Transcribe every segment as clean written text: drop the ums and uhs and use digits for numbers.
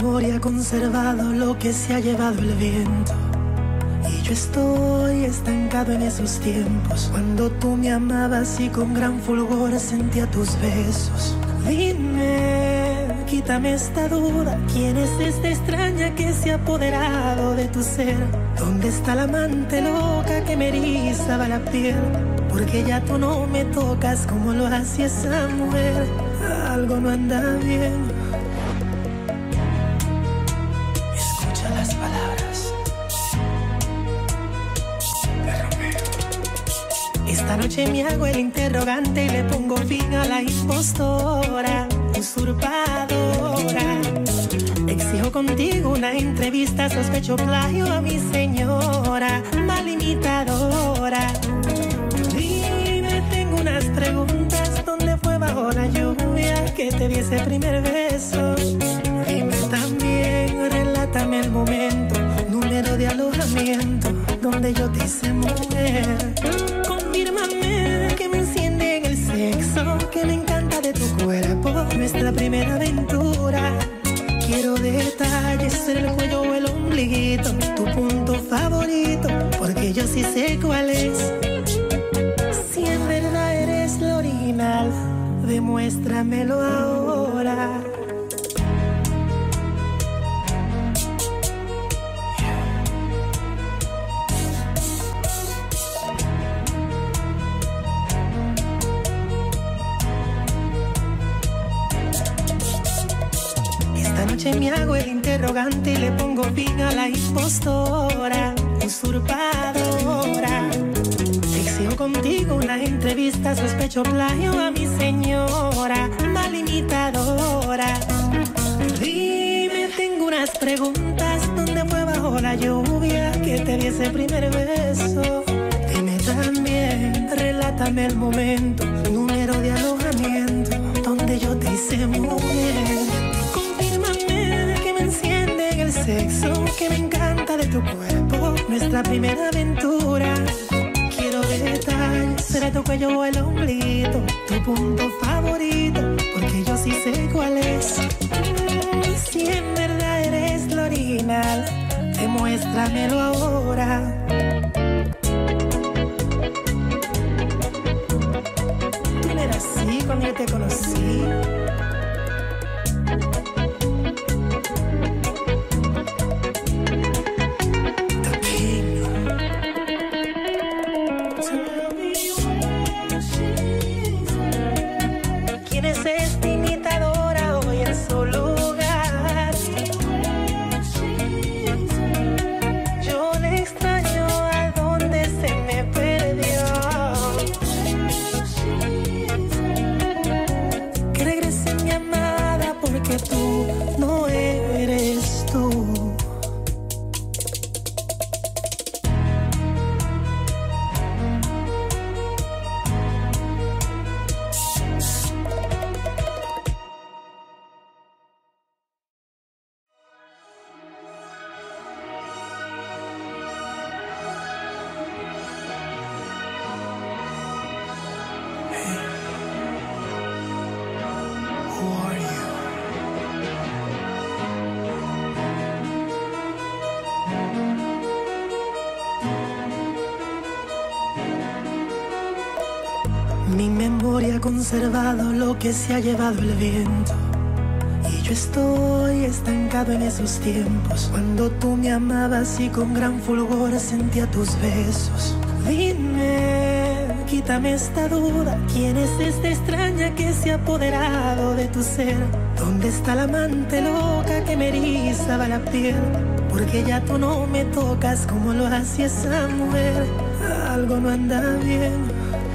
memoria ha conservado lo que se ha llevado el viento. Y yo estoy estancado en esos tiempos, cuando tú me amabas y con gran fulgor sentía tus besos. Dime, quítame esta duda, ¿quién es esta extraña que se ha apoderado de tu ser? ¿Dónde está la amante loca que me erizaba la piel? Porque ya tú no me tocas como lo hacía esa mujer. Algo no anda bien. Escucha las palabras de Romeo. Esta noche me hago el interrogante y le pongo fin a la impostora, usurpadora. Exijo contigo una entrevista, sospecho plagio a mi señora, mal imitadora. Dime, tengo unas preguntas, ¿dónde fue bajo la lluvia que te di ese primer beso? Dime también, relátame el momento, número de alojamiento, donde yo te hice mujer. Confírmame que me enciende en el sexo, que me encanta de tu cuerpo, nuestra primera aventura. Quiero detalles en el cuello o el ombliguito, tu punto favorito, porque yo sí sé cuál es. Si en verdad eres lo original, demuéstramelo ahora. Esta noche me hago el interrogante y le pongo fin a la impostora, usurpadora. Exijo contigo una entrevista, sospecho plagio a mi señora, mal imitadora. Dime, tengo unas preguntas, ¿dónde fue bajo la lluvia que te di ese primer beso? Dime también, relátame el momento, número de alojamiento, donde yo te hice mujer. Confírmame que me enciende en el sexo, que me encanta de tu cuerpo, nuestra primera aventura. Quiero detalles, será tu cuello o el ombliguito, tu punto favorito, porque yo sí sé cuál es. Si en verdad eres lo original, demuéstramelo ahora. Tú no eras así cuando yo te conocí. Mi memoria ha conservado lo que se ha llevado el viento. Y yo estoy estancado en esos tiempos, cuando tú me amabas y con gran fulgor sentía tus besos. Dime, quítame esta duda, ¿quién es esta extraña que se ha apoderado de tu ser? ¿Dónde está la amante loca que me erizaba la piel? Porque ya tú no me tocas como lo hacía esa mujer. Algo no anda bien.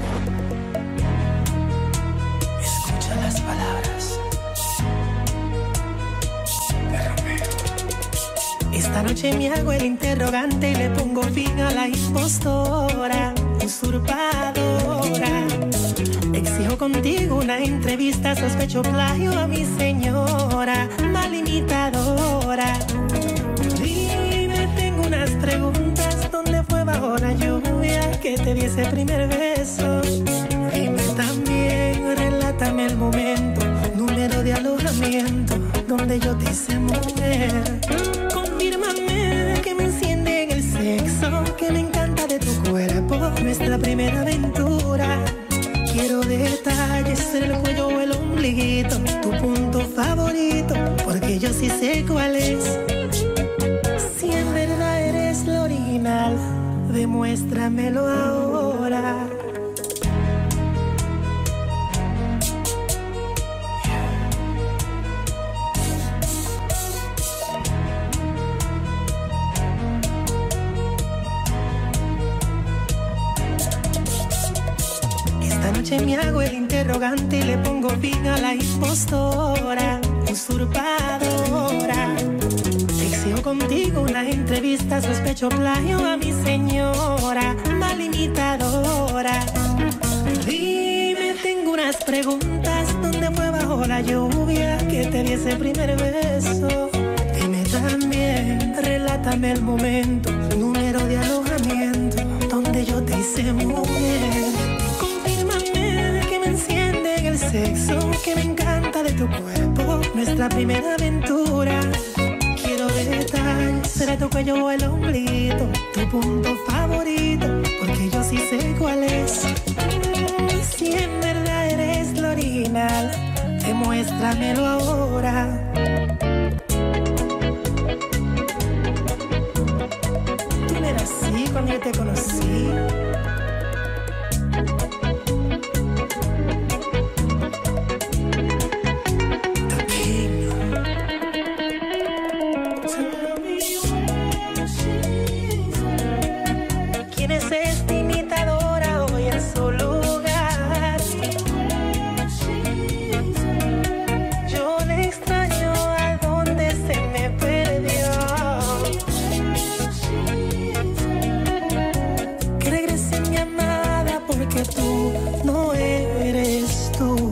Esta noche me hago el interrogante y le pongo fin a la impostora, usurpadora. Exijo contigo una entrevista, sospecho plagio a mi señora, mal imitadora. Dime, tengo unas preguntas, ¿dónde fue bajo la lluvia que te di ese primer beso? Dime también, relátame el momento, número de alojamiento, donde donde yo te hice mujer. Confírmame que me enciende en el sexo, que me encanta de tu cuerpo, nuestra primera aventura. Quiero detalles en el cuello o el ombliguito, tu punto favorito, porque yo sí sé cuál es. Si en verdad eres lo original, demuéstramelo ahora. Esta noche me hago el interrogante y le pongo fin a la impostora, usurpadora. Exijo contigo una entrevista, sospecho plagio a mi señora, mal imitadora. Dime, tengo unas preguntas, ¿dónde fue bajo la lluvia que te di ese primer beso? Dime también, relátame el momento, número de alojamiento, donde yo te hice mujer. Confírmame que me enciende en el sexo, que me encanta de tu cuerpo, nuestra primera aventura. Quiero detalles, será tu cuello o el ombliguito, tu punto favorito, porque yo sí sé cuál es. Si en verdad eres lo original, demuéstramelo ahora. Tú no eras así cuando yo te conocí. ¿Quién es esta imitadora hoy en su lugar? Yo le extraño a donde se me perdió. Que regrese mi amada porque tú no eres tú.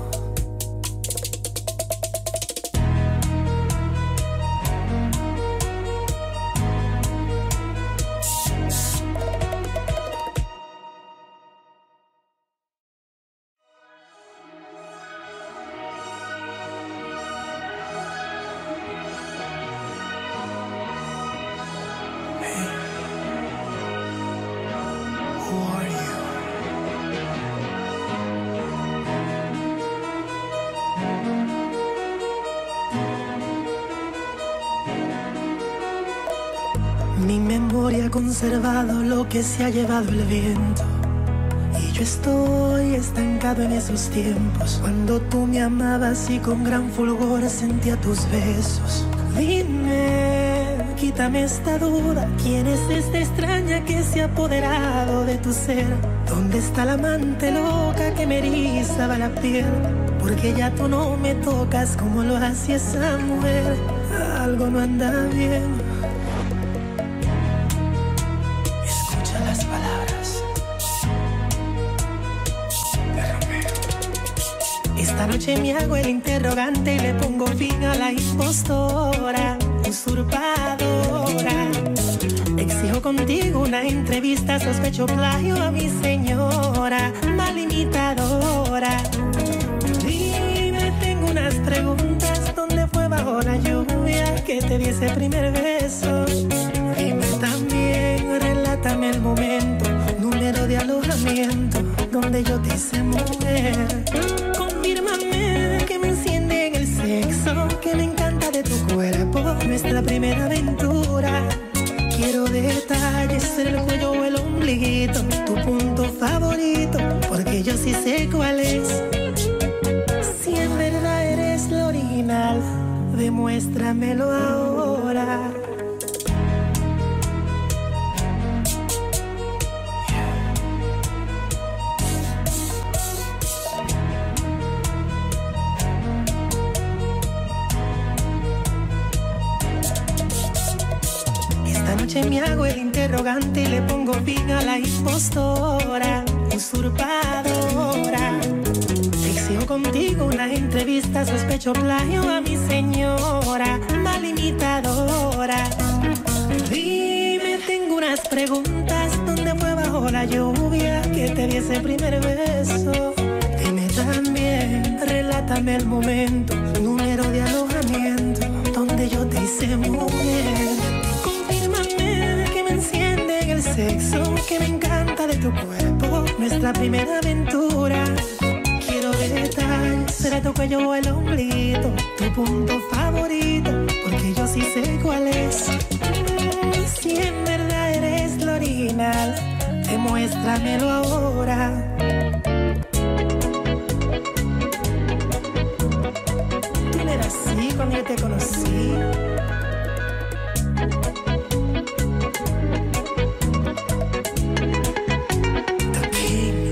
Who are you? Mi memoria ha conservado lo que se ha llevado el viento, y yo estoy estancado en esos tiempos, cuando tú me amabas y con gran fulgor sentía tus besos. Dime, quítame esta duda, ¿quién es esta extraña que se ha apoderado de tu ser? ¿Dónde está la amante loca que me erizaba la piel? Porque ya tú no me tocas como lo hacía esa mujer. Algo no anda bien. Escucha las palabras de Romeo. Esta noche me hago el interrogante y le pongo fin a la impostora, usurpadora. Exijo contigo una entrevista, sospecho plagio a mi señora, mal imitadora. Dime, tengo unas preguntas, ¿dónde fue bajo la lluvia que te di ese primer beso? Dime también, relátame el momento, número de alojamiento, donde yo te hice mujer. Confírmame que me enciende en el sexo, que me encanta de tu cuerpo, nuestra primera aventura. Quiero detalles en el cuello o el ombliguito, tu punto favorito, porque yo sí sé cuál es. Si en verdad eres lo original, demuéstramelo ahora. Esta noche me hago el interrogante y le pongo fin a la impostora, usurpadora. Exijo contigo una entrevista, sospecho plagio a mi señora, mal imitadora. Dime, tengo unas preguntas, ¿dónde fue bajo la lluvia que te di ese primer beso? Dime también, relátame el momento, número de alojamiento, donde yo te hice mujer. Confírmame que me enciende en el sexo, que me encanta de tu cuerpo, nuestra primera aventura. Quiero detalles, será tu cuello o el ombliguito, tu punto favorito, porque yo sí sé cuál es. Si en verdad eres lo original, demuéstramelo ahora. Tú no eras así cuando yo te conocí. The King.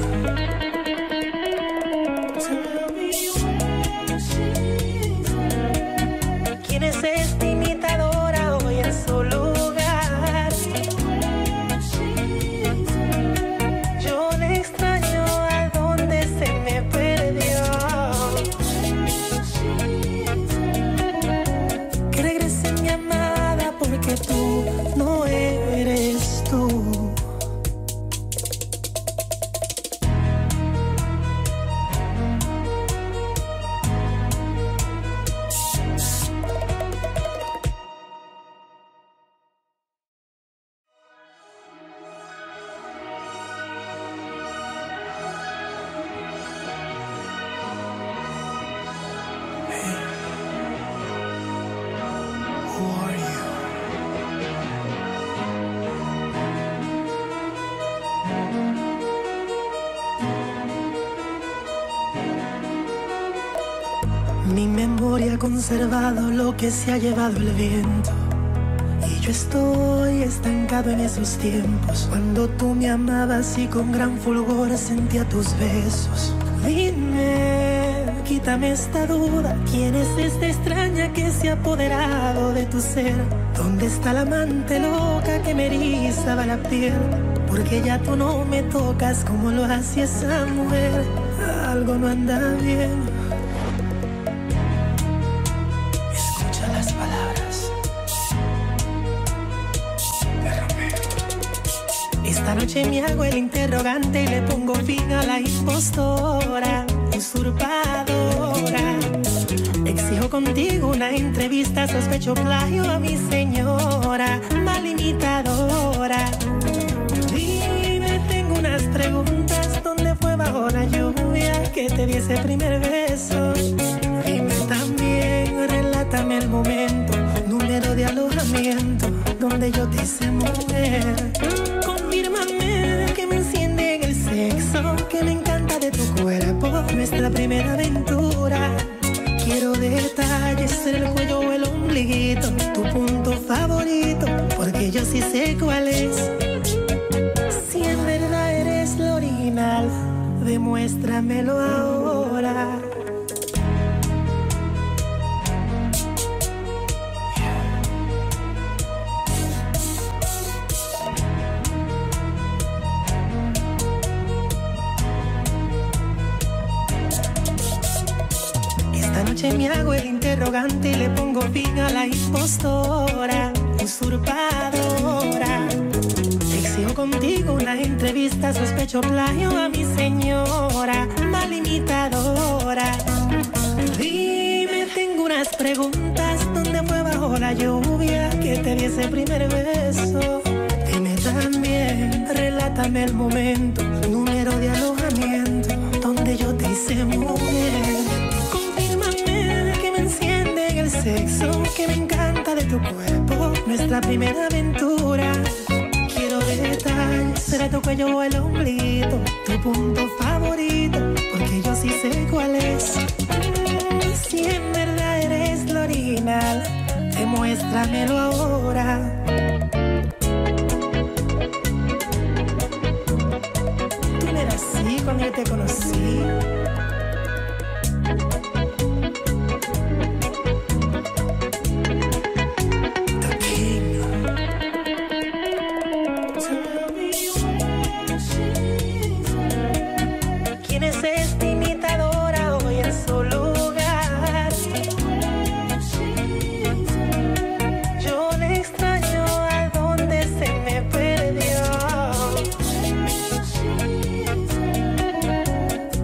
¿Quién es esta imitadora hoy en su lugar? Yo le extraño a donde se me perdió. Que regrese mi amada porque tú no eres tú. Who are you? Mi memoria ha conservado lo que se ha llevado el viento, y yo estoy estancado en esos tiempos cuando tú me amabas y con gran fulgor sentía tus besos. Dime, quítame esta duda, ¿quién es esta extraña que se ha apoderado de tu ser? ¿Dónde está la amante loca que me erizaba la piel? Porque ya tú no me tocas como lo hacía esa mujer. Algo no anda bien. Escucha las palabras de Romeo. Esta noche me hago el interrogante y le pongo fin a la impostora, usurpadora. Exijo contigo una entrevista, sospecho plagio a mi señora, mal imitadora. Dime, tengo unas preguntas, ¿dónde fue bajo la lluvia que te di ese primer beso? Dime también, relátame el momento, número de alojamiento, donde yo te hice mujer. Confírmame que me enciende en el sexo, que me encanta de tu cuerpo, nuestra primera aventura. Quiero detalles, ser el cuello o el ombliguito, tu punto favorito, porque yo sí sé cuál es. Si en verdad eres lo original, demuéstramelo ahora. Esta noche me hago el interrogante y le pongo fin a la impostora, usurpadora. Exijo contigo una entrevista, sospecho plagio a mi señora, mal imitadora. Dime, tengo unas preguntas, ¿dónde fue bajo la lluvia que te di ese primer beso? Dime también, relátame el momento, número de alojamiento, donde yo te hice mujer. Confírmame que me enciende en el sexo, que me encanta de tu cuerpo, nuestra primera aventura. Quiero detalles, será tu cuello o el ombliguito, tu punto favorito, porque yo sí sé cuál es. Si en verdad eres lo original, demuéstramelo ahora. Tú no eras así cuando yo te conocí. The King. ¿Quién es esta imitadora hoy en su lugar? Yo le extraño a donde se me perdió.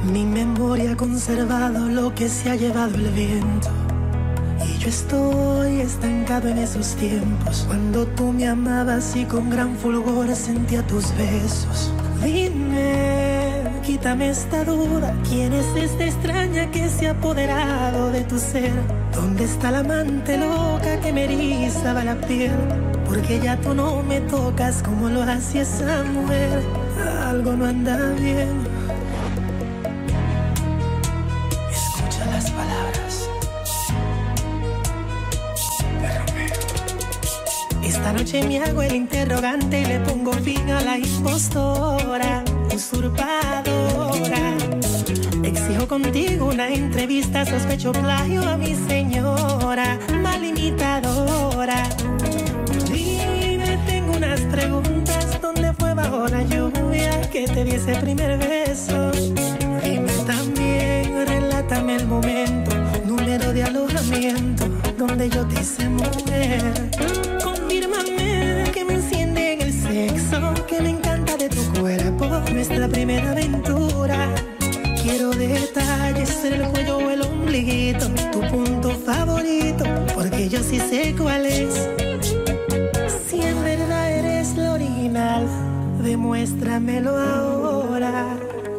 Mi memoria ha conservado lo que se ha llevado el viento. Y yo estoy estancado en esos tiempos, cuando tú me amabas y con gran fulgor sentía tus besos. Dime, quítame esta duda, ¿quién es esta extraña que se ha apoderado de tu ser? ¿Dónde está la amante loca que me erizaba la piel? Porque ya tú no me tocas como lo hacía esa mujer. Algo no anda bien. Escucha las palabras de Romeo. Esta noche me hago el interrogante y le pongo fin a la impostora, usurpadora. Exijo contigo una entrevista, sospecho plagio a mi señora, mal imitadora. Dime, tengo unas preguntas, ¿dónde fue bajo la lluvia que te di ese primer beso? Dime también, relátame el momento, número de alojamiento, donde yo te hice mujer. Confírmame que me enciende en el sexo, que me encanta de tu cuerpo, nuestra primera aventura. Quiero detalles en el cuello o el ombliguito, tu punto favorito, porque yo sí sé cuál es. Si en verdad eres lo original, demuéstramelo ahora.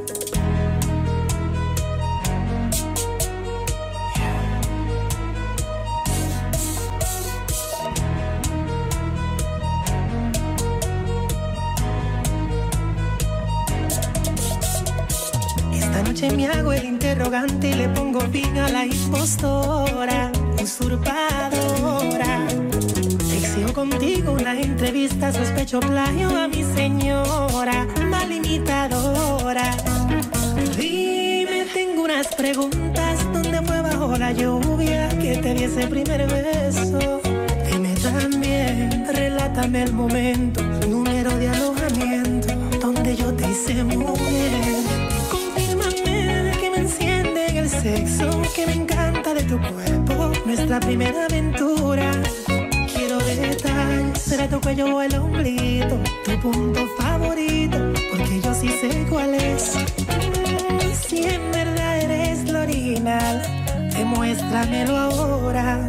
Esta noche me hago el interrogante y le pongo fin a la impostora, usurpadora. Exijo contigo una entrevista, sospecho plagio a mi señora, mal imitadora. Dime, tengo unas preguntas, ¿dónde fue bajo la lluvia que te di ese primer beso? Dime también, relátame el momento, número de alojamiento, donde yo te hice mujer. Sexo, que me encanta de tu cuerpo, nuestra primera aventura. Quiero detalles, será tu cuello o el ombliguito, tu punto favorito, porque yo sí sé cuál es. Si en verdad eres lo original, demuéstramelo ahora.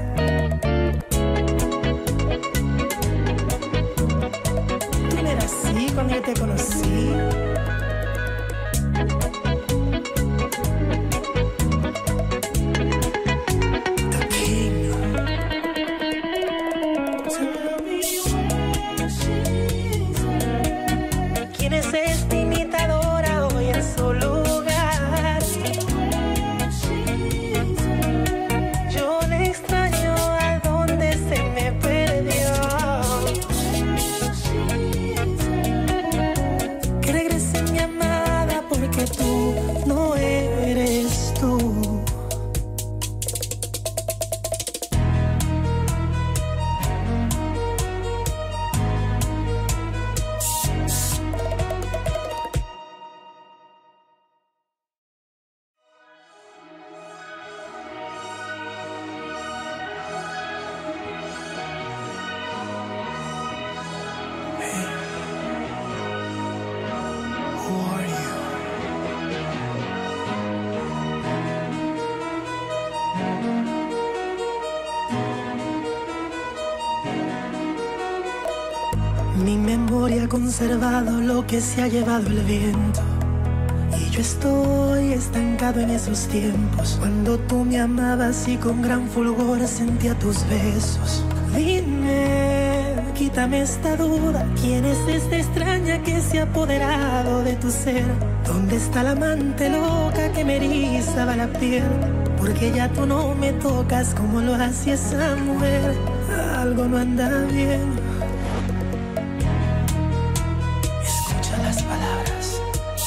Tú no eras así cuando yo te conocí. Mi memoria ha conservado lo que se ha llevado el viento. Y yo estoy estancado en esos tiempos, cuando tú me amabas y con gran fulgor sentía tus besos. Dime, quítame esta duda, ¿quién es esta extraña que se ha apoderado de tu ser? ¿Dónde está la amante loca que me erizaba la piel? Porque ya tú no me tocas como lo hacía esa mujer. Algo no anda bien. Escucha las palabras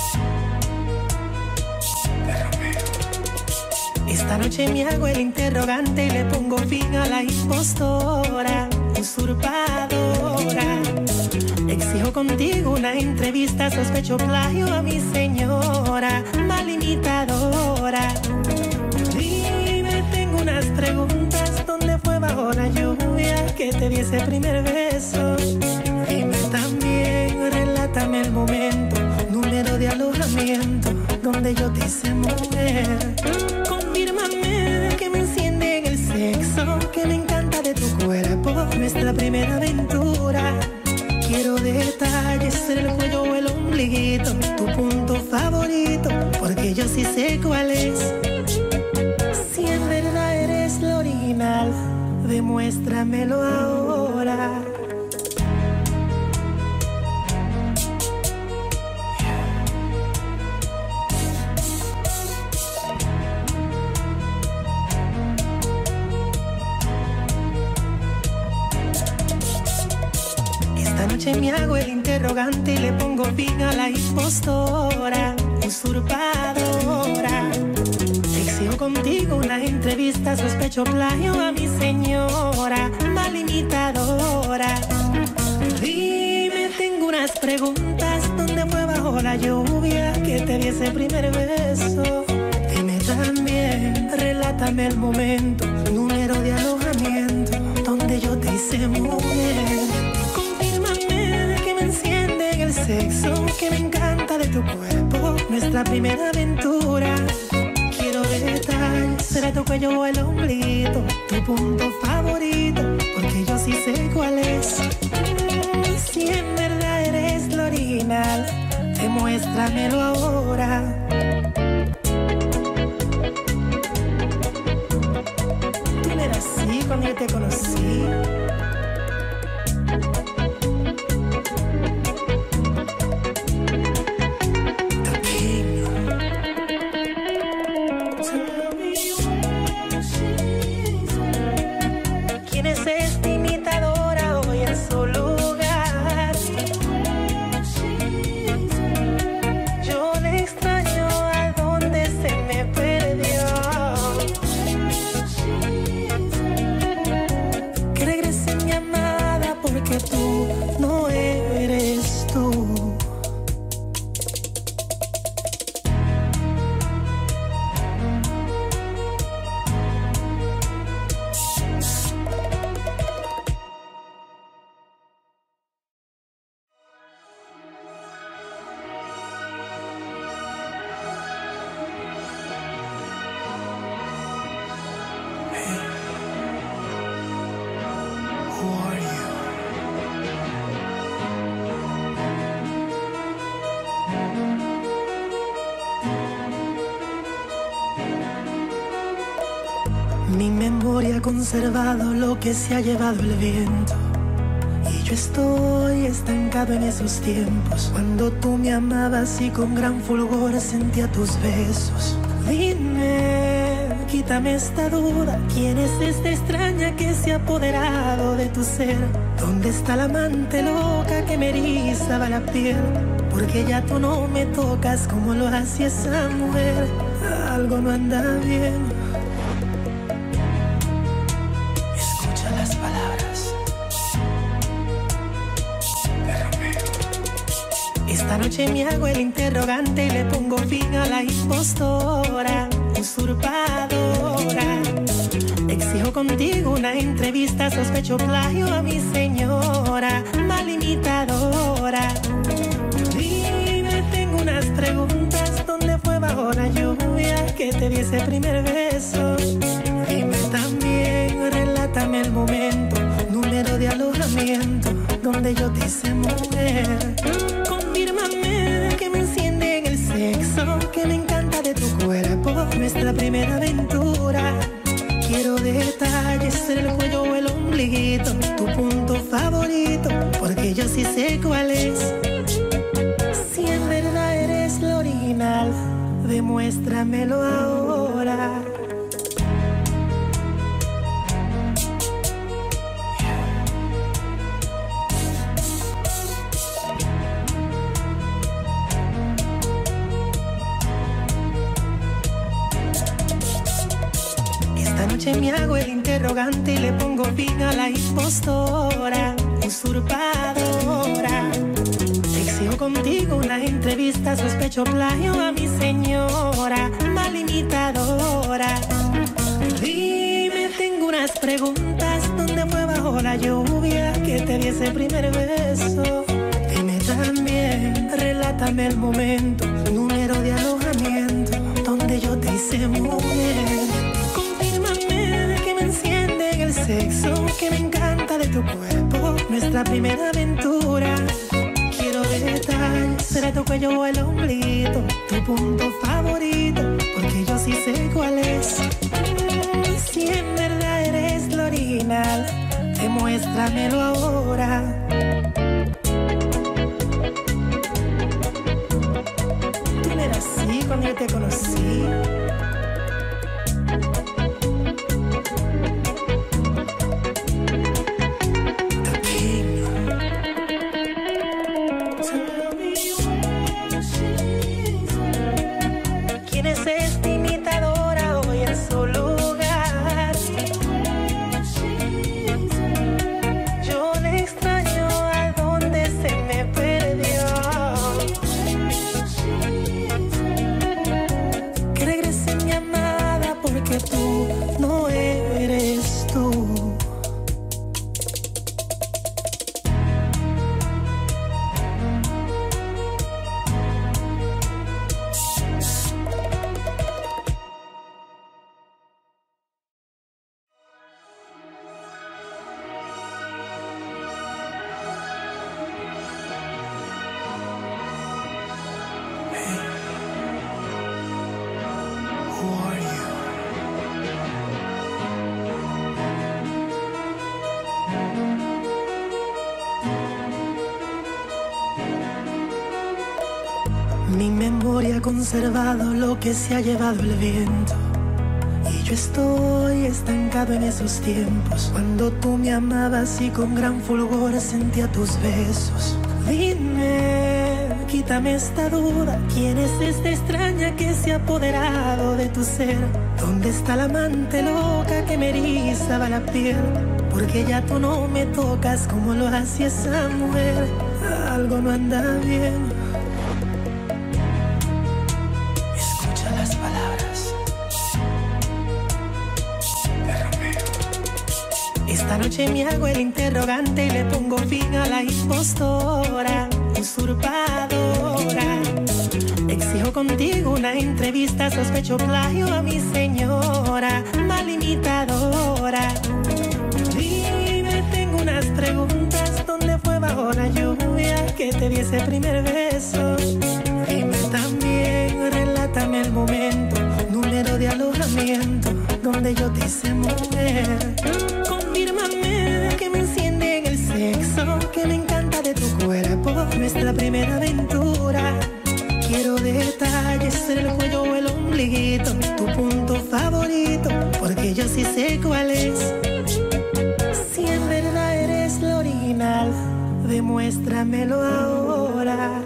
de Romeo. Esta noche me hago el interrogante y le pongo fin a la impostora, usurpadora. Exijo contigo una entrevista, sospecho plagio a mi señora, mal imitadora. Dime, tengo unas preguntas, ¿dónde fue bajo la lluvia que te di ese primer beso? Dime también, relátame el momento, número de alojamiento, donde yo te dice mujer. Confírmame que me enciende en el sexo, que me encanta de tu cuerpo, nuestra primera aventura. Quiero detalles en el cuello o el ombliguito, tu punto favorito, porque yo sí sé cuál es. Si en verdad eres lo original, demuéstramelo ahora. Esta noche me hago el interrogante y le pongo fin a la impostora, usurpadora. Exijo contigo una entrevista, sospecho plagio a mi señora, mal imitadora. Dime, tengo unas preguntas, ¿dónde fue bajo la lluvia que te di ese primer beso? Dime también, relátame el momento, número de alojamiento, donde yo te hice mujer. Confírmame que me enciende en el sexo, que me encanta de tu cuerpo, nuestra primera aventura. Quiero detalles, será tu cuello o el ombliguito, tu punto favorito, porque yo sí sé cuál es. Si en verdad eres lo original, demuéstramelo ahora. Tú no eras así cuando yo te conocí. ¿Quién es esta imitadora hoy en su lugar? Yo le extraño a donde se me perdió. Que regrese mi amada porque tú no eres tú. Who are you? Mi memoria ha conservado lo que se ha llevado el viento, y yo estoy estancado en esos tiempos cuando tú me amabas y con gran fulgor sentía tus besos. Dime, quítame esta duda, ¿quién es esta extraña que se ha apoderado de tu ser? ¿Dónde está la amante loca que me erizaba la piel? Porque ya tú no me tocas como lo hacía esa mujer. Algo no anda bien. Escucha las palabras de Romeo. Esta noche me hago el interrogante y le pongo fin a la impostora, usurpadora. Exijo contigo una entrevista, sospecho plagio a mi señora, mal imitadora. Dime, tengo unas preguntas, ¿dónde fue bajo la lluvia que te di ese primer beso? Dime también, relátame el momento, número de alojamiento, donde yo te hice mujer. Confírmame que me enciende en el sexo, que me encanta de tu cuerpo, nuestra primera aventura. Quiero detalles en el cuello o el ombliguito, tu punto favorito, porque yo sí sé cuál es. Si en verdad eres lo original, demuéstramelo ahora. Esta noche me hago el interrogante y le pongo fin a la impostora, usurpadora. Exijo contigo una entrevista, sospecho plagio a mi señora, mal imitadora. Dime, tengo unas preguntas, ¿dónde fue bajo la lluvia que te di ese primer beso? Dime también, relátame el momento, número de alojamiento, hice mujer. Confírmame que me enciende en el sexo, que me encanta de tu cuerpo, nuestra primera aventura. Quiero detalles, será tu cuello o el omblito, tu punto favorito, porque yo sí sé cuál es. Si en verdad eres lo original, demuéstramelo ahora. Tú no eras así cuando yo te conocí. The King. ¿Quién es esta imitadora hoy en su lugar? Yo le extraño a donde se me perdió. Que regrese mi amada porque tú no eres tú. Who are you? Mi memoria ha conservado lo que se ha llevado el viento, y yo estoy estancado en esos tiempos cuando tú me amabas y con gran fulgor sentía tus besos. Dime, quítame esta duda, ¿quién es esta extraña que se ha apoderado de tu ser? ¿Dónde está la amante loca que me erizaba la piel? Porque ya tú no me tocas como lo hacía esa mujer. Algo no anda bien. Escucha las palabras de Romeo. Esta noche me hago el interrogante y le pongo fin a la impostora, usurpadora. Exijo contigo una entrevista, sospecho plagio a mi señora, mal imitadora. Dime, tengo unas preguntas, ¿dónde fue bajo la lluvia que te di ese primer beso? Dime también, relátame el momento, número de alojamiento, donde yo te hice mujer. Confírmame que me enciende en el sexo, que me encanta de tu cuerpo, nuestra primera aventura. Quiero detalles, el cuello o el ombliguito, tu punto favorito, porque yo sí sé cuál es. Si en verdad eres lo original, demuéstramelo ahora.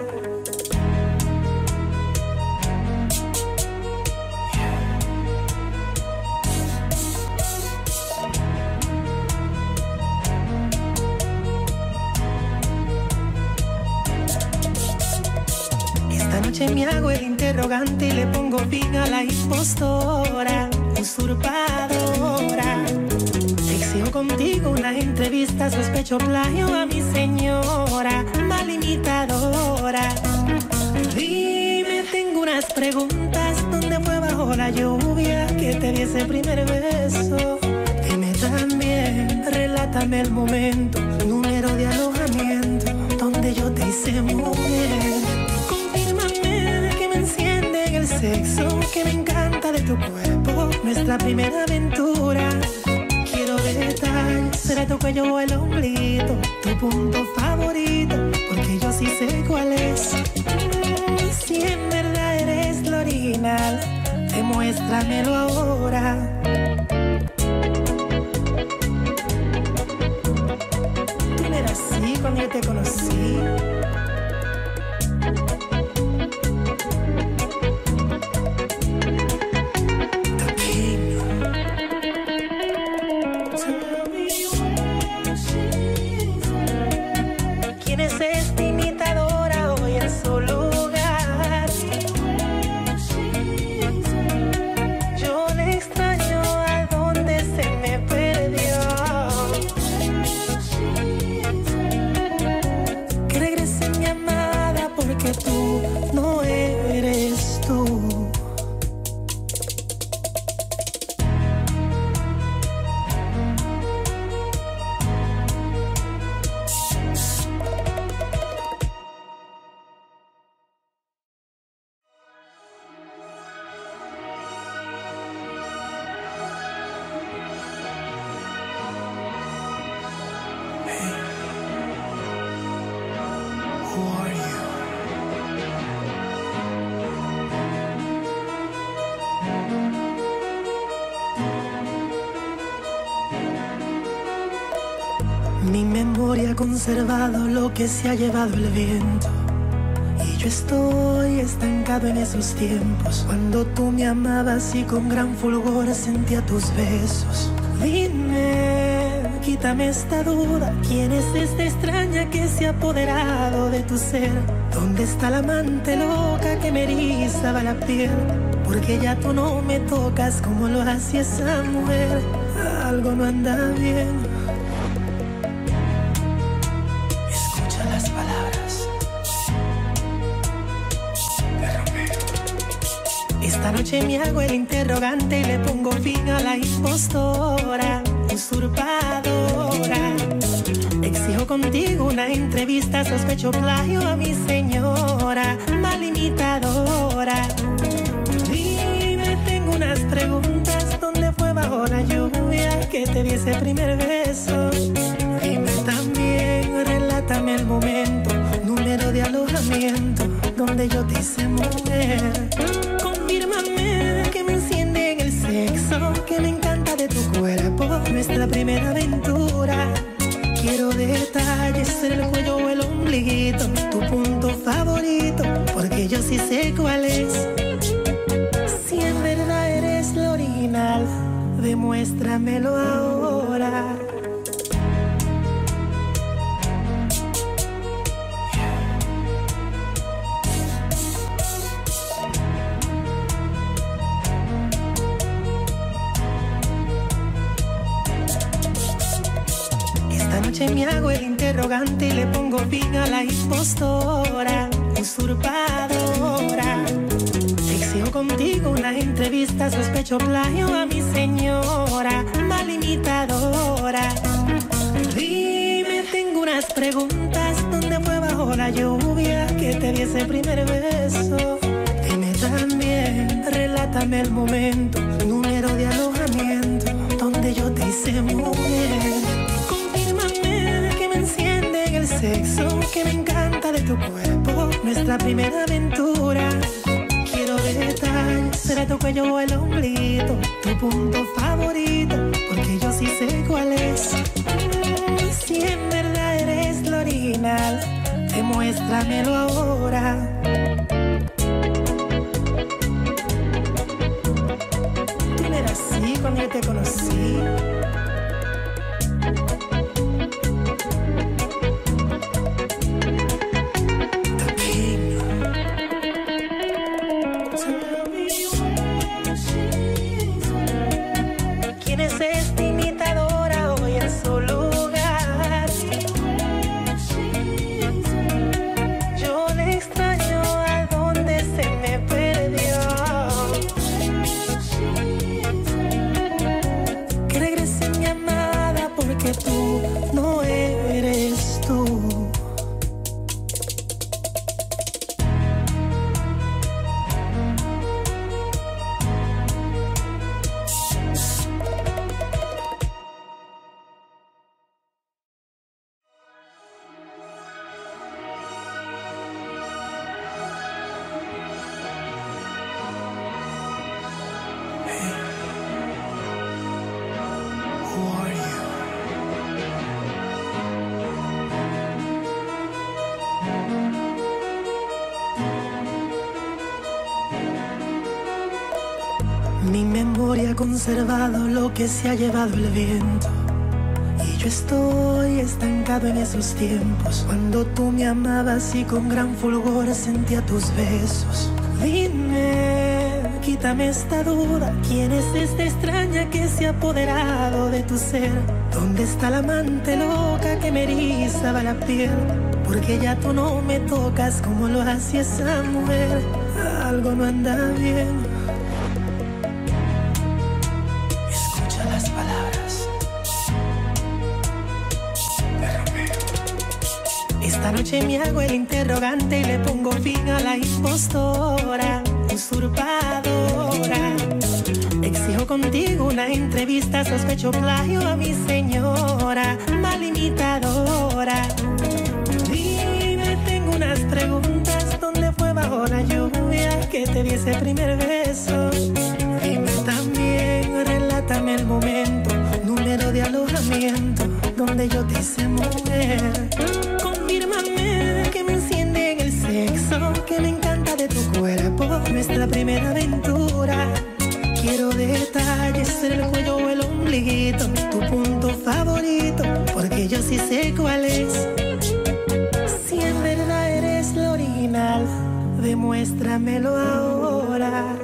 Esta noche me hago el interrogante y le pongo fin a la impostora, usurpadora. Exijo contigo una entrevista, sospecho plagio a mi señora, mal imitadora. Dime, tengo unas preguntas, ¿dónde fue bajo la lluvia que te di ese primer beso? Dime también, relátame el momento, número de alojamiento, donde yo te hice mujer. Confírmame que me enciende en el sexo, que me encanta de tu cuerpo, nuestra primera aventura. Quiero detalles, será tu cuello o el omblito, tu punto favorito, porque yo sí sé cuál es. Si en verdad eres lo original, demuéstramelo ahora. Tú no eras así cuando yo te conocí. The King. ¿Quién es esta imitadora hoy en su lugar? Yo le extraño a donde se me perdió. Que regrese mi memoria ha conservado lo que se ha llevado el viento. Y yo estoy estancado en esos tiempos, cuando tú me amabas y con gran fulgor sentía tus besos. Dime, quítame esta duda, ¿quién es esta extraña que se ha apoderado de tu ser? ¿Dónde está la amante loca que me erizaba la piel? Porque ya tú no me tocas como lo hacía esa mujer. Algo no anda bien. Escucha las palabras de Romeo. Esta noche me hago el interrogante y le pongo fin a la impostora, usurpadora. Exijo contigo una entrevista, sospecho plagio a mi señora, mal imitadora. Dime, tengo unas preguntas, ¿dónde fue bajo la lluvia que te di ese primer beso? Dime también, relátame el momento, número de alojamiento, donde yo te hice mujer. Confírmame que me enciende en el sexo, que me encanta de tu cuerpo, nuestra primera aventura. Quiero detalles en el cuello o el ombliguito, tu punto favorito, porque yo sí sé cuál es. Si en verdad eres lo original, demuéstramelo ahora. Esta noche me hago el interrogante y le pongo fin a la impostora, usurpadora. Exijo contigo una entrevista, sospecho plagio a mi señora, mal imitadora. Dime, tengo unas preguntas, ¿dónde fue bajo la lluvia que te di ese primer beso? Dime también, relátame el momento, número de alojamiento, donde yo te hice mujer. Confírmame que me enciende en el sexo, que me encanta de tu cuerpo, nuestra primera aventura. Quiero detalles, será tu cuello o el ombliguito, tu punto favorito, porque yo sí sé cuál es. Si en verdad eres lo original, demuéstramelo ahora. Tú no eras así cuando yo te conocí. ¿Quién es esta imitadora hoy en su lugar? Yo le extraño a donde se me perdió. Que regrese mi amada porque tú no eres tú. Who are you? Mi memoria ha conservado lo que se ha llevado el viento. Y yo estoy estancado en esos tiempos, cuando tú me amabas y con gran fulgor sentía tus besos. Dime, quítame esta duda, ¿quién es esta extraña que se ha apoderado de tu ser? ¿Dónde está la amante loca que me erizaba la piel? Porque ya tú no me tocas como lo hacía esa mujer. Algo no anda bien. Escucha las palabras de Romeo. Esta noche me hago el interrogante y le pongo fin a la impostora, usurpadora. Exijo contigo una entrevista, sospecho plagio a mi señora, mal imitadora. Dime, tengo unas preguntas, ¿dónde fue bajo la lluvia que te di ese primer beso? Dime también, relátame el momento, número de alojamiento, donde yo te hice mujer. mujer. Confírmame que me enciende en el sexo, que me encanta de tu cuerpo, nuestra primera aventura. Quiero detalles en el cuello o el ombliguito, tu punto favorito, porque yo sí sé cuál es. Si en verdad eres lo original, demuéstramelo ahora.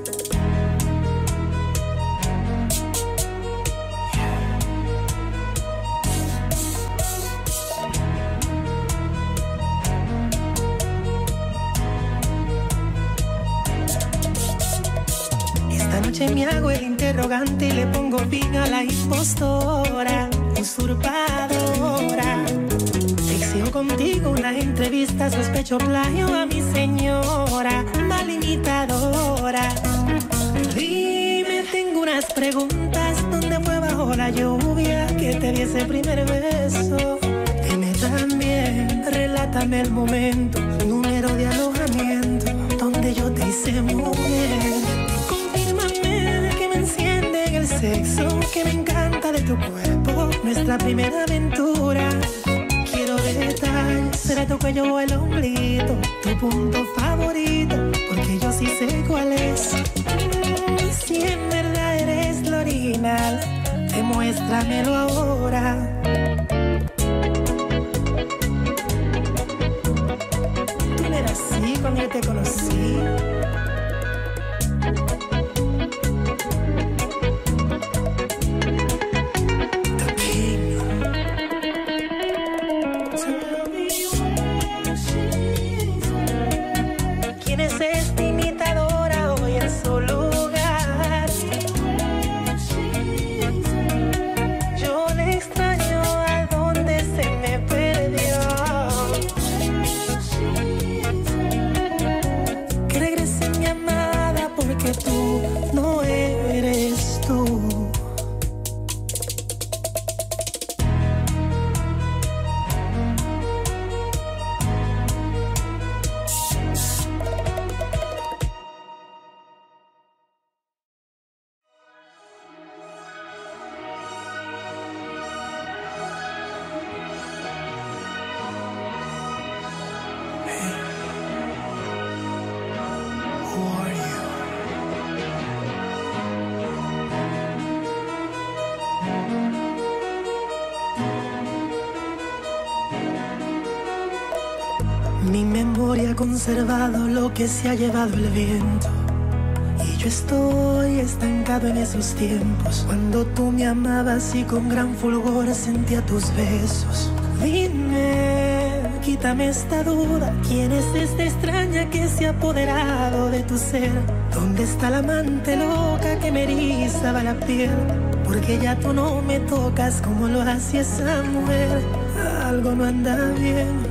Esta noche me hago el interrogante y le pongo fin a la impostora, usurpadora. Exijo contigo una entrevista, sospecho plagio a mi señora, mal imitadora. Dime, tengo unas preguntas, ¿dónde fue bajo la lluvia que te di ese primer beso? Dime también, relátame el momento, número de alojamiento, donde yo te hice mujer. Confírmame que me enciende en el sexo, que me encanta de tu cuerpo, nuestra primera aventura. Quiero detalles, será tu cuello o el ombliguito, tu punto favorito, porque yo sí sé cuál es. Si en verdad eres lo original, demuéstramelo ahora. Tú no eras así cuando yo te conocí. Mi memoria ha conservado lo que se ha llevado el viento, y yo estoy estancado en esos tiempos, cuando tú me amabas y con gran fulgor sentía tus besos. Dime, quítame esta duda, ¿quién es esta extraña que se ha apoderado de tu ser? ¿Dónde está la amante loca que me erizaba la piel? Porque ya tú no me tocas como lo hacía esa mujer. Algo no anda bien.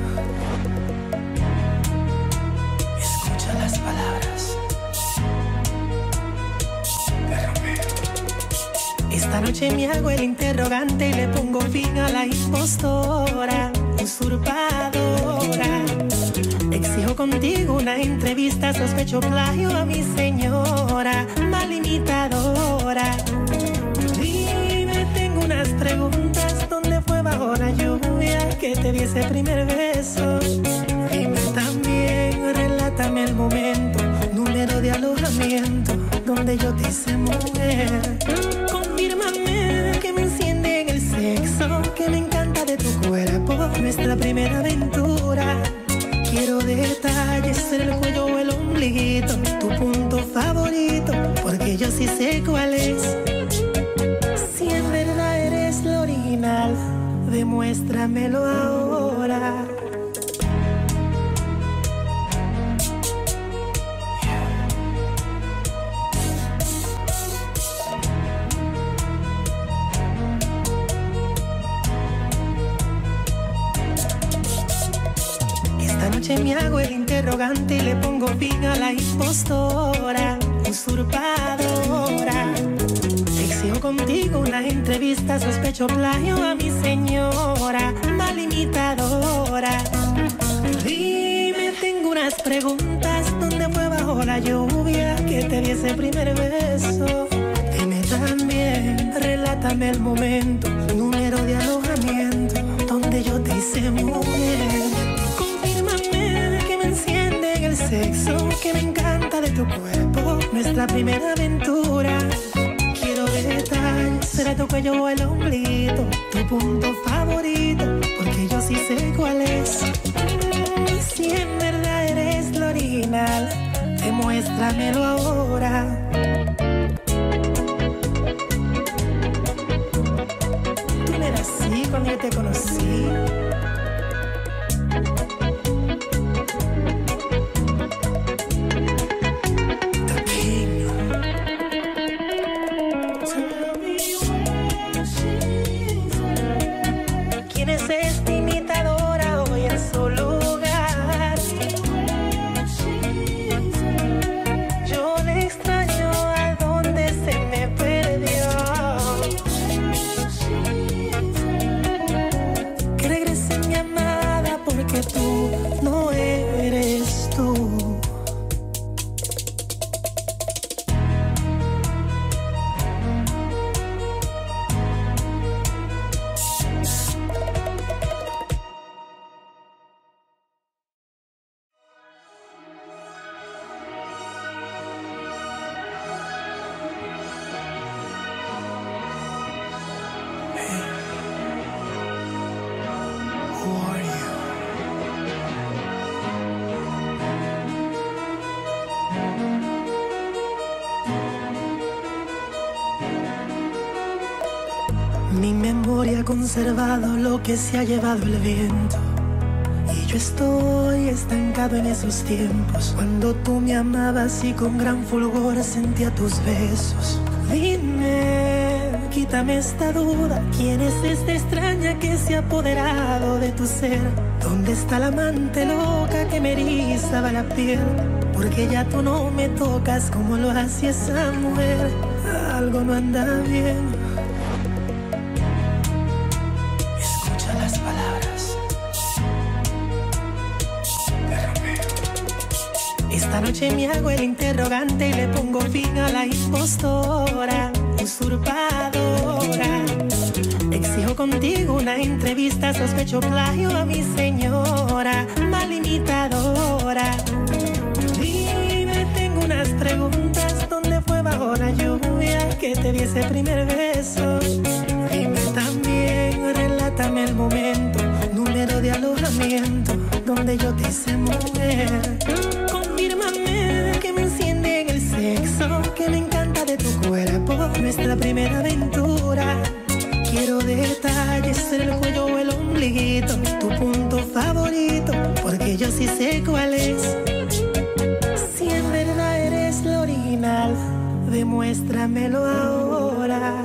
Esta noche me hago el interrogante y le pongo fin a la impostora, usurpadora. Exijo contigo una entrevista, sospecho plagio a mi señora, mal imitadora. Dime, tengo unas preguntas, ¿dónde fue bajo la lluvia que te di ese primer beso? Dime también, relátame el momento, número de alojamiento, donde yo te hice mujer. Confírmame que me enciende en el sexo, que me encanta de tu cuerpo, nuestra primera aventura. Quiero detalles en el cuello o el ombliguito, tu punto favorito, porque yo sí sé cuál es. Si en verdad eres lo original, demuéstramelo ahora. Esta noche me hago el interrogante y le pongo fin a la impostora, usurpadora. Exijo contigo una entrevista, sospecho plagio a mi señora, mal imitadora. Dime, tengo unas preguntas, ¿dónde fue bajo la lluvia que te di ese primer beso? Dime también, relátame el momento, número de alojamiento, donde donde yo te hice mujer. Confírmame que me enciende en el sexo, que me encanta de tu cuerpo, nuestra primera aventura. Quiero detalles, será tu cuello o el omblito, tu punto favorito, porque yo sí sé cuál es. Si en verdad eres lo original, demuéstramelo ahora. Tú no eras así cuando yo te conocí. The King. ¿Quién es esta imitadora hoy en su lugar? Yo le extraño a donde se me perdió. Que regrese mi amada porque tú no eres tú. Who are you? Mi memoria ha conservado lo que se ha llevado el viento, y yo estoy estancado en esos tiempos cuando tú me amabas y con gran fulgor sentía tus besos. Dime, quítame esta duda, ¿quién es esta extraña que se ha apoderado de tu ser? ¿Dónde está la amante loca que me erizaba la piel? Porque ya tú no me tocas como lo hacía esa mujer. Algo no anda bien. Escucha las palabras de Romeo. Esta noche me hago el interrogante y le pongo fin a la impostora, usurpadora. Exijo contigo una entrevista, sospecho plagio a mi señora, mal imitadora. Dime, tengo unas preguntas, ¿dónde fue bajo la lluvia que te di ese primer beso? Dime también, relátame el momento, número de alojamiento, donde yo te hice mujer. Confírmame que me enciende en el sexo, que me encanta de tu cuerpo, nuestra primera aventura. Quiero detalles, el cuello o el ombliguito, tu punto favorito, porque yo sí sé cuál es. Si en verdad eres lo original, demuéstramelo ahora.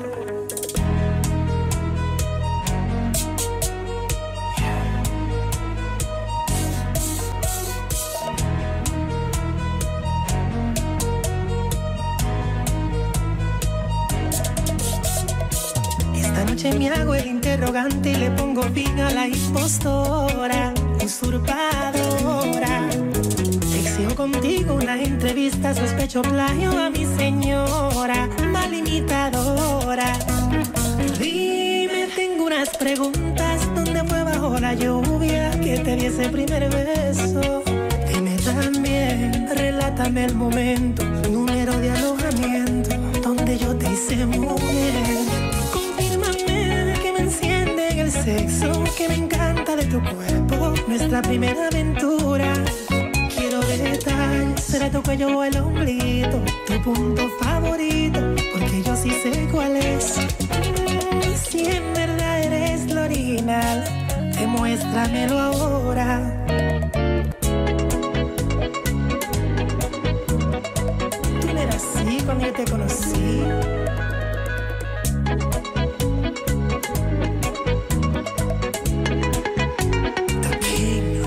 Esta noche me hago el interrogante y le pongo fin a la impostora, usurpadora. Exijo contigo una entrevista, sospecho plagio a mi señora, mal imitadora. Dime, tengo unas preguntas, ¿dónde fue bajo la lluvia que te di ese primer beso? Dime también, relátame el momento, número de alojamiento, donde yo te hice mujer. Confírmame que me enciende en el sexo, que me encanta de tu cuerpo, nuestra primera aventura. Quiero detalles, será tu cuello o el omblito, tu punto favorito, porque yo sí sé cuál es. Si en verdad eres lo original, demuéstramelo ahora. Tú no eras así cuando yo te conocí. The King.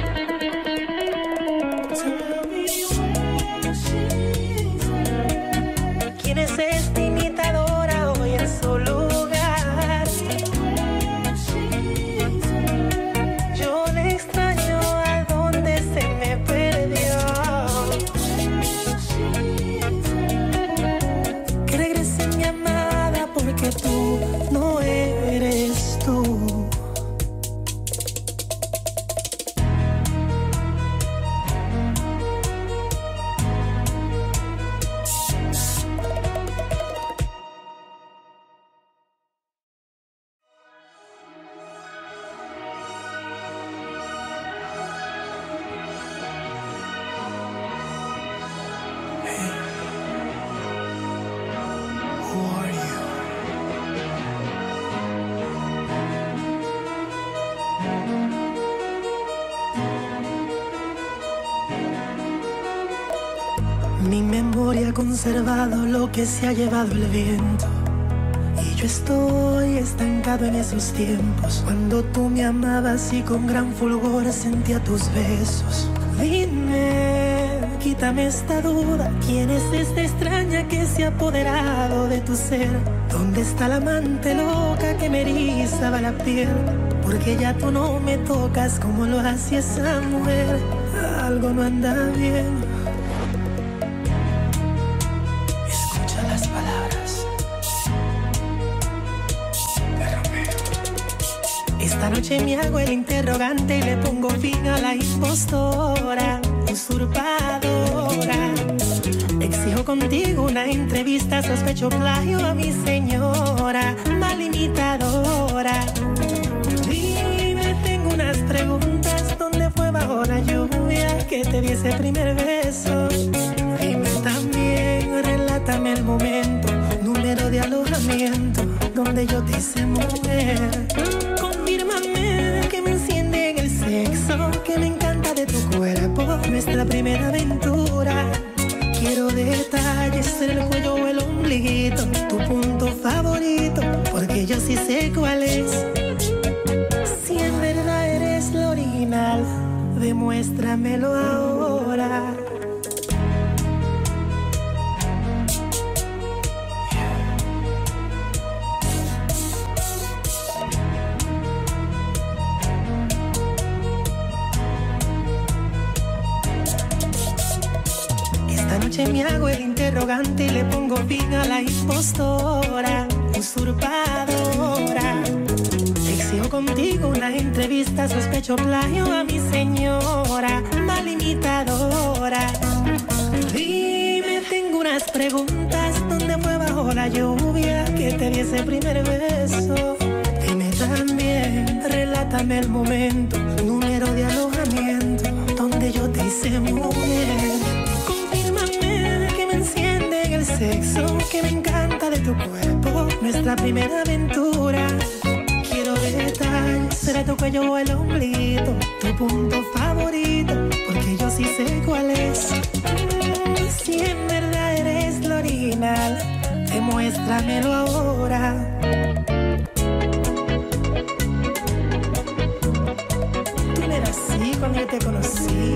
¿Quién es esta imitadora hoy en su lugar? Yo le extraño a donde se me perdió. memoria conservado lo que se ha llevado el viento. Y yo estoy estancado en esos tiempos, cuando tú me amabas y con gran fulgor sentía tus besos. Dime, quítame esta duda, ¿quién es esta extraña que se ha apoderado de tu ser? ¿Dónde está la amante loca que me erizaba la piel? Porque ya tú no me tocas como lo hacía esa mujer. Algo no anda bien. Escucha las palabras de Romeo. Esta noche me hago el interrogante y le pongo fin a la impostora, usurpadora. Exijo contigo una entrevista, sospecho plagio a mi señora, mal imitadora. Dime, tengo unas preguntas, ¿dónde fue bajo la lluvia que te di ese primer beso? Dime también, relátame el momento, número de alojamiento, donde yo te hice mujer. Confírmame que me enciende en el sexo, que me encanta de tu cuerpo, nuestra primera aventura. Quiero detalles en el cuello o el ombliguito, tu punto favorito, porque yo sí sé cuál es. Si en verdad eres lo original, demuéstramelo ahora. Esta noche me hago el interrogante y le pongo fin a la impostora, usurpadora. Exijo contigo una entrevista, sospecho plagio a mi señora, mal imitadora. Dime, tengo unas preguntas, ¿dónde fue bajo la lluvia que te di ese primer beso? Dime también, relátame el momento, número de alojamiento, donde yo te hice mujer. Confírmame que me enciende en el sexo, que me encanta de tu cuerpo, nuestra primera aventura. Quiero detalles, será tu cuello o el ombliguito, tu punto favorito, porque yo sí sé cuál es. Si en verdad eres lo original, demuéstramelo ahora. Tú no eras así cuando yo te conocí.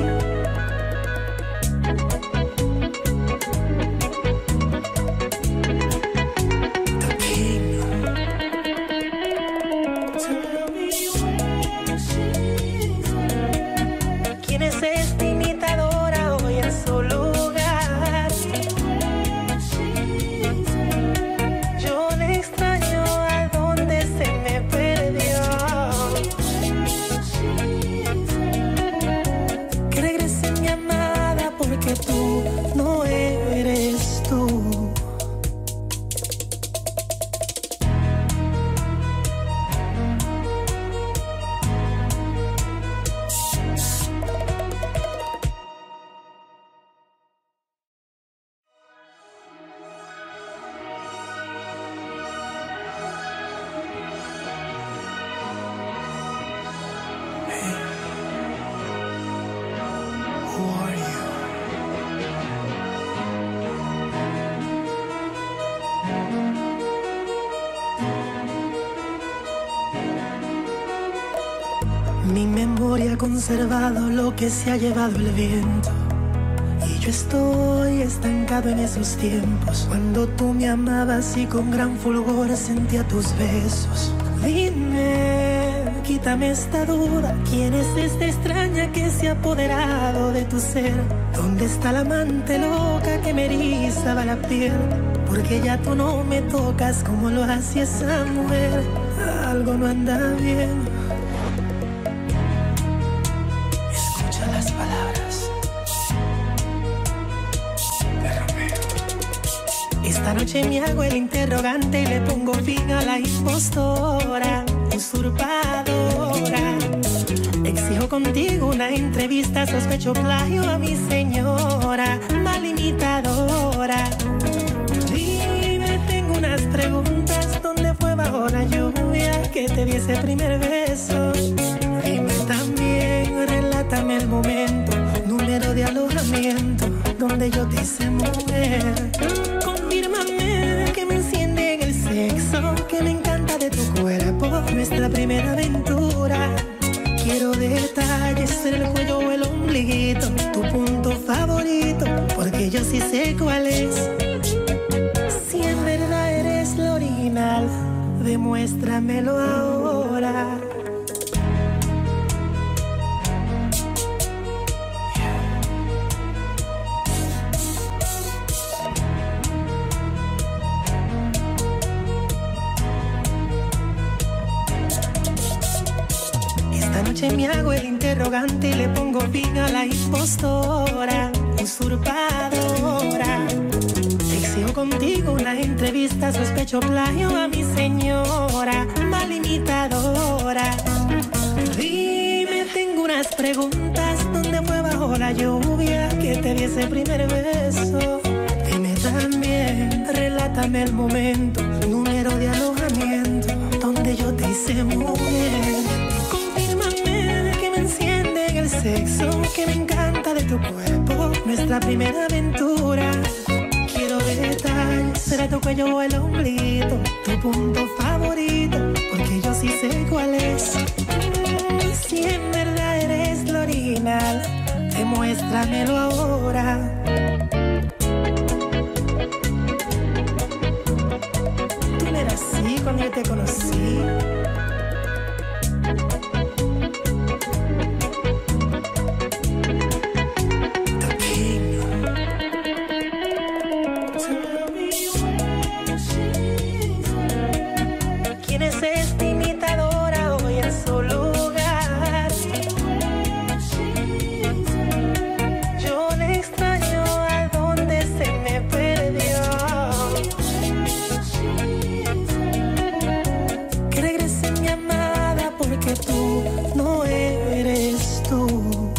Mi memoria ha conservado lo que se ha llevado el viento. Y yo estoy estancado en esos tiempos, cuando tú me amabas y con gran fulgor sentía tus besos. Dime, quítame esta duda, ¿quién es esta extraña que se ha apoderado de tu ser? ¿Dónde está la amante loca que me erizaba la piel? Porque ya tú no me tocas como lo hacía esa mujer. Algo no anda bien. Las palabras de Romeo. Esta noche me hago el interrogante y le pongo fin a la impostora, usurpadora. Exijo contigo una entrevista, sospecho plagio a mi señora, mal imitadora. Dime, tengo unas preguntas, ¿dónde fue bajo la lluvia que te di ese primer beso? Dime también, relátame el momento, número de alojamiento, donde donde yo te hice mujer. Confírmame que me enciende en el sexo, que me encanta de tu cuerpo, nuestra primera aventura. Quiero detalles en el cuello o el ombliguito, tu punto favorito, porque yo sí sé cuál es. Si en verdad eres lo original, demuéstramelo ahora. Esta noche me hago el interrogante y le pongo fin a la impostora, usurpadora. Exijo contigo una entrevista, sospecho plagio a mi señora, mal imitadora. Dime, tengo unas preguntas, ¿dónde fue bajo la lluvia que te di ese primer beso? Dime también, relátame el momento, número de alojamiento, donde yo te hice mujer. Confírmame que me enciende en el sexo, que me encanta de tu cuerpo, nuestra primera aventura. Quiero detalles, será tu cuello o el ombliguito, tu punto favorito, porque yo sí sé cuál es. Si en verdad eres lo original, demuéstramelo ahora. Tú no eras así cuando yo te conocí. ¿Quién es esta imitadora hoy en su lugar? Yo le extraño a donde se me perdió. Que regrese mi amada porque tú no eres tú.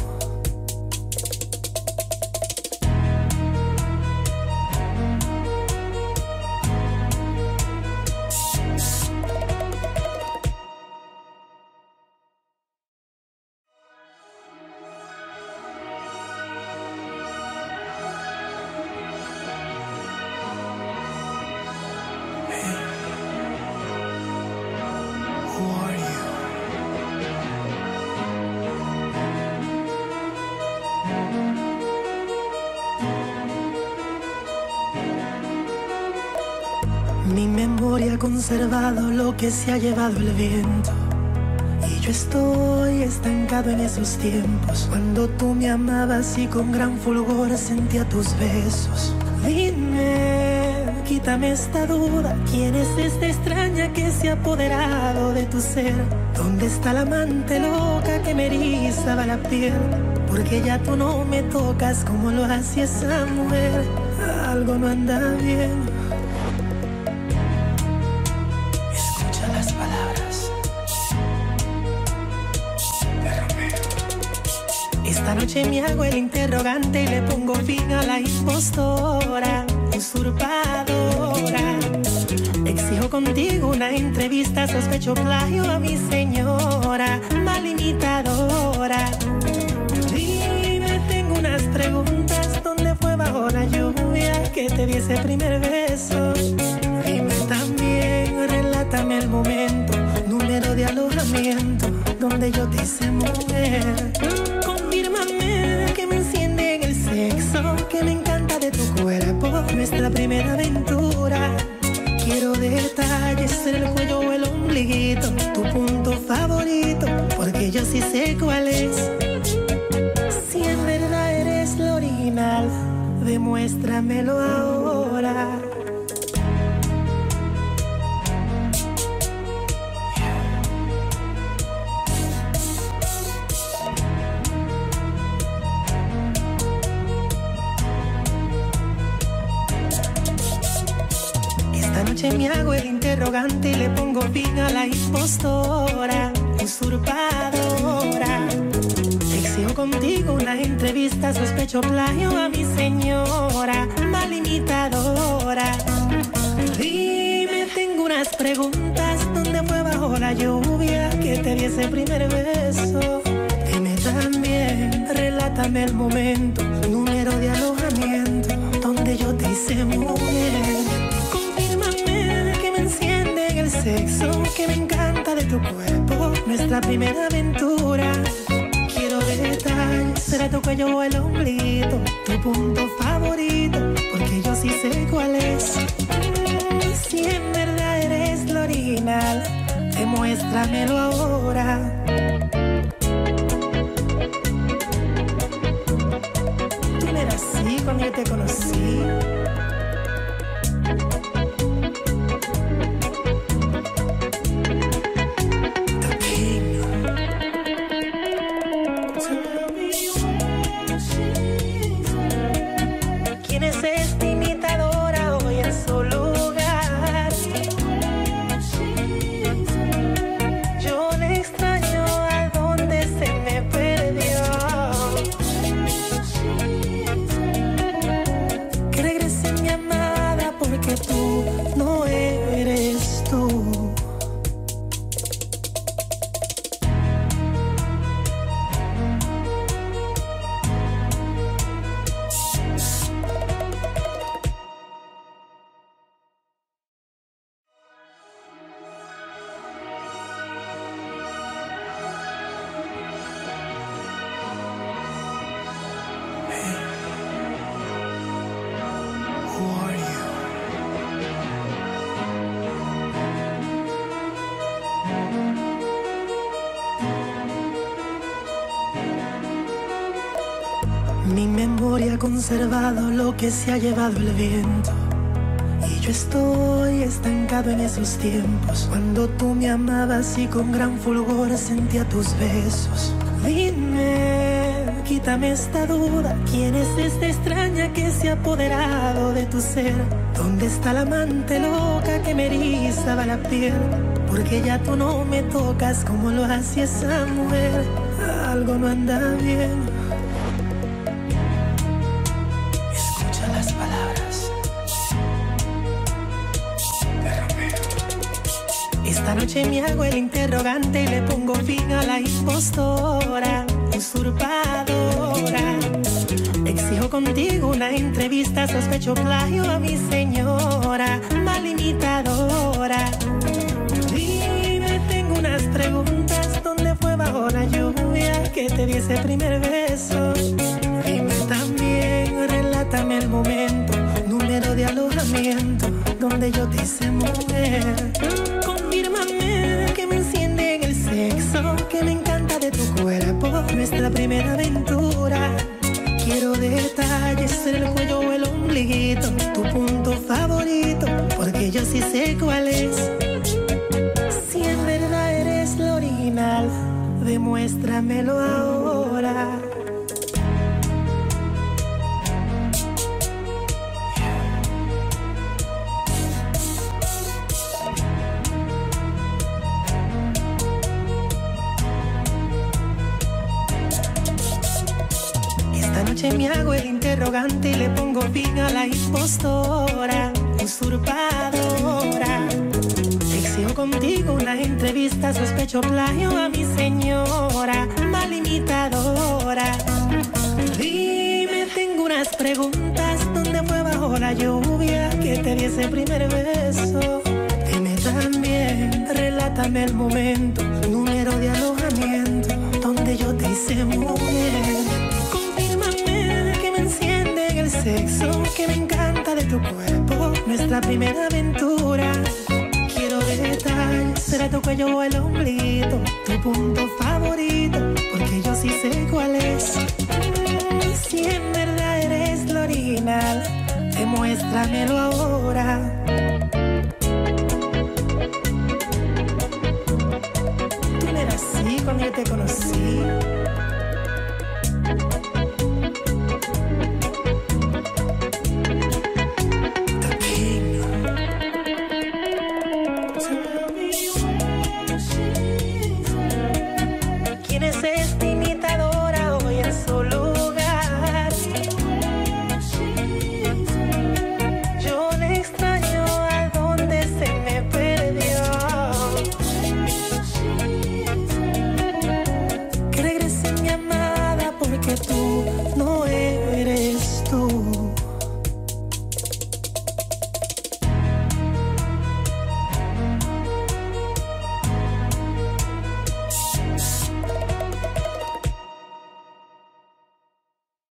Who are you? Mi memoria ha conservado lo que se ha llevado el viento, y yo estoy estancado en esos tiempos cuando tú me amabas y con gran fulgor sentía tus besos. Dime, quítame esta duda, ¿quién es esta extraña que se ha apoderado de tu ser? ¿Dónde está la amante loca que me erizaba la piel? Porque ya tú no me tocas como lo hacía esa mujer. Algo no anda bien. Escucha las palabras de Romeo. Esta noche me hago el interrogante y le pongo fin a la impostora, usurpadora. Exijo contigo una entrevista, sospecho plagio a mi señora, mal imitadora. Dime, tengo unas preguntas, ¿dónde fue bajo la lluvia que te di ese primer beso? Dime también, relátame el momento, número de alojamiento, donde yo te hice mujer. Confírmame que me enciende en el sexo, que me encanta de tu cuerpo, nuestra primera aventura. Quiero detalles en el cuello o el ombliguito, tu punto favorito, porque yo sí sé cuál es. Si en verdad eres lo original, demuéstramelo ahora. Esta noche me hago el interrogante y le pongo fin a la impostora, usurpadora. Exijo contigo una entrevista, sospecho plagio a mi señora, mal imitadora. Dime, tengo unas preguntas, ¿dónde fue bajo la lluvia que te di ese primer beso? Dime también, relátame el momento, número de alojamiento, dice mujer. Confírmame que me enciende en el sexo, que me encanta de tu cuerpo, nuestra primera aventura. Quiero detalles, será tu cuello o el omblito, tu punto favorito, porque yo sí sé cuál es. Si en verdad eres lo original, demuéstramelo ahora. Tú no eras así cuando yo te conocí. The King. ¿Quién es esta imitadora hoy en su lugar? Yo le extraño a donde se me perdió. Que regrese mi amada porque tú no eres tú. Who are you? Mi memoria ha conservado lo que se ha llevado el viento, y yo estoy estancado en esos tiempos cuando tú me amabas y con gran fulgor sentía tus besos. Dime, quítame esta duda, ¿quién es esta extraña que se ha apoderado de tu ser? ¿Dónde está la amante loca que me erizaba la piel? Porque ya tú no me tocas como lo hacía esa mujer. Algo no anda bien. Escucha las palabras de Romeo. Esta noche me hago el interrogante y le pongo fin a la impostora, usurpadora. Exijo contigo una entrevista, sospecho plagio a mi señora, mal imitadora. Dime, tengo unas preguntas, ¿dónde fue bajo la lluvia que te di ese primer beso? Dime también, relátame el momento, número de alojamiento, donde yo te hice mujer. Confírmame que me enciende en el sexo, que me encanta de tu cuerpo, nuestra primera aventura. Quiero detalles en el cuello o el ombliguito, tu punto favorito, porque yo sí sé cuál es. Si en verdad eres lo original, demuéstramelo ahora. Esta noche me hago el interrogante y le pongo fin a la impostora, usurpadora. Exijo contigo una entrevista, sospecho plagio a mi señora, mal imitadora. Dime, tengo unas preguntas, ¿dónde fue bajo la lluvia que te di ese primer beso? Dime también, relátame el momento, número de alojamiento, donde yo te hice mujer. Confírmame que me enciende en el sexo, que me encanta de tu cuerpo, nuestra primera aventura. Quiero detalles, será tu cuello o el ombliguito, tu punto favorito, porque yo sí sé cuál es. Si en verdad eres lo original, demuéstramelo ahora.